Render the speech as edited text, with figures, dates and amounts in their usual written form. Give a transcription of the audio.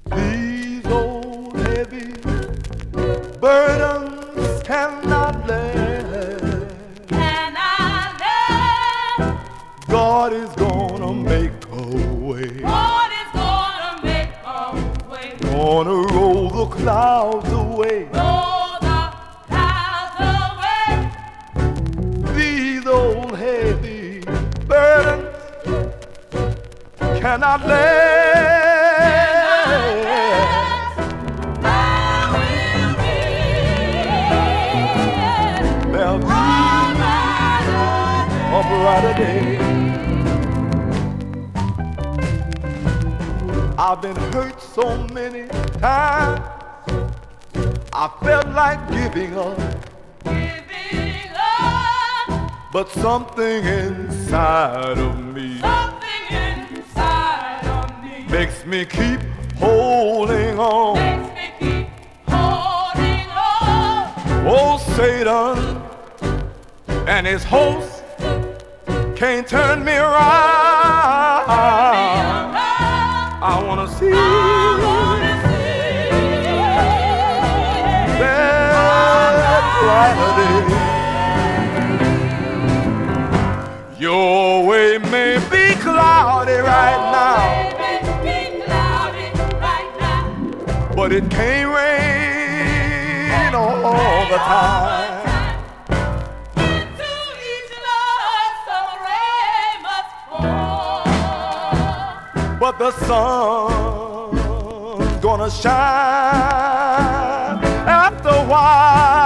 These old heavy burdens cannot last. God is gonna make a way. God is gonna make a way. Gonna roll the clouds away. Roll the clouds away. These old heavy burdens cannot last. There'll be a brighter day. I've been hurt so many times, I felt like giving up. Giving up. But something inside of me makes me keep holding on. Makes me keep holding on. Oh, Satan and his host can't turn me around. I wanna see that brighter day. Your way may be cloudy right now, but it can't rain all the time. Into each love, some rain must fall. But the sun's gonna shine after a while.